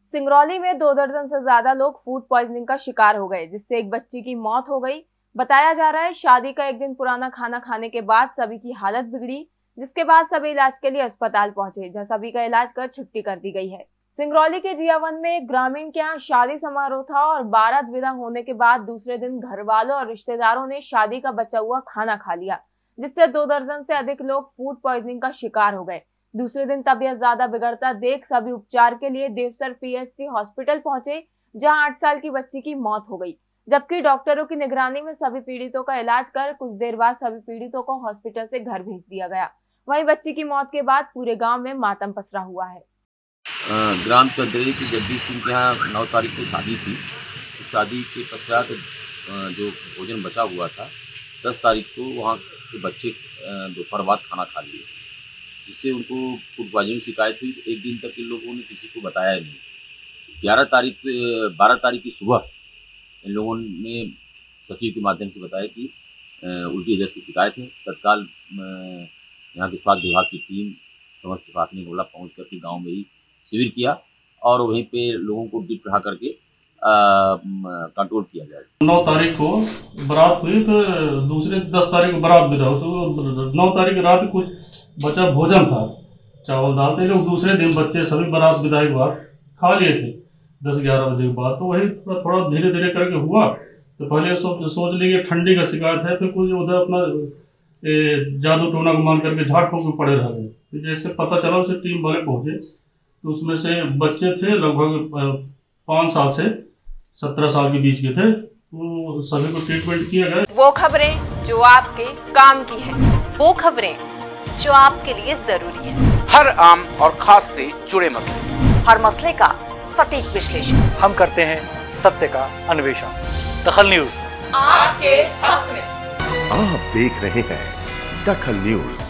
सिंगरौली में 2 दर्जन से ज्यादा लोग फूड पॉइजनिंग का शिकार हो गए, जिससे एक बच्ची की मौत हो गई। बताया जा रहा है शादी का एक दिन पुराना खाना खाने के बाद सभी की हालत बिगड़ी, जिसके बाद सभी इलाज के लिए अस्पताल पहुंचे, जहां सभी का इलाज कर छुट्टी कर दी गई है। सिंगरौली के जियावन में एक ग्रामीण के यहाँ शादी समारोह था और बारात विदा होने के बाद दूसरे दिन घर वालों और रिश्तेदारों ने शादी का बचा हुआ खाना खा लिया, जिससे 2 दर्जन से अधिक लोग फूड पॉइजनिंग का शिकार हो गए। दूसरे दिन तबीयत ज्यादा बिगड़ता देख सभी उपचार के लिए देवसर पीएचसी हॉस्पिटल पहुंचे, जहां 8 साल की बच्ची की मौत हो गई, जबकि डॉक्टरों की निगरानी में सभी पीड़ितों का इलाज कर कुछ देर बाद सभी पीड़ितों को हॉस्पिटल से घर भेज दिया गया। वहीं बच्ची की मौत के बाद पूरे गांव में मातम पसरा हुआ है। ग्राम चौधरी की जगदीश सिंह के यहाँ 9 तारीख को शादी थी। शादी के पश्चात जो भोजन बचा हुआ था 10 तारीख को वहाँ के बच्चे दोपहर बाद खाना खा लिए, जिससे उनको फूड पॉइजनिंग की शिकायत हुई। एक दिन तक इन लोगों ने किसी को बताया ही नहीं। 12 तारीख की सुबह इन लोगों ने सचिव के माध्यम से बताया कि उल्टी दस्त की शिकायत है। तत्काल यहाँ के स्वास्थ्य विभाग की टीम समस्त प्रशासनिक अमला पहुँच करके गाँव में ही शिविर किया और वहीं पे लोगों को ड्रिप चढ़ा करके कंट्रोल किया जाए। 9 तारीख को बारात हुई तो दूसरे 10 तारीख को बारात विदा हो, तो 9 तारीख रात कुछ बचा भोजन था, चावल दाल थे। लोग दूसरे दिन बच्चे सभी बारात विदाई के बाद खा लिए थे 10-11 बजे के बाद। तो वही थोड़ा धीरे धीरे करके हुआ। तो पहले सोच लिए ठंडी का शिकायत है, फिर कुछ उधर अपना जादू टोना को मान करके झाड़ फूक में पड़े रह गए। तो जैसे पता चला उसे टीम वाले पहुँचे, तो उसमें से बच्चे थे लगभग 5 साल से 17 साल के बीच के थे। तो सभी को ट्रीटमेंट किया गया। वो खबरें जो आपके काम की है, वो खबरें जो आपके लिए जरूरी है, हर आम और खास से जुड़े मसले, हर मसले का सटीक विश्लेषण हम करते हैं, सत्य का अन्वेषण। दखल न्यूज आपके हक में। आप देख रहे हैं दखल न्यूज।